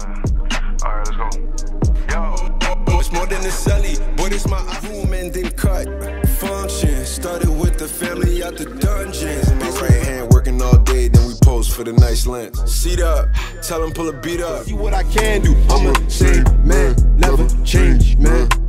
Alright, let's go. Yo. It's more than a celly, but it's my room and then cut. Function started with the family out the dungeons. My right hand working all day, then we pose for the nice lens. Seat up, tell him pull a beat up. See what I can do. I'm a same man, never change, man.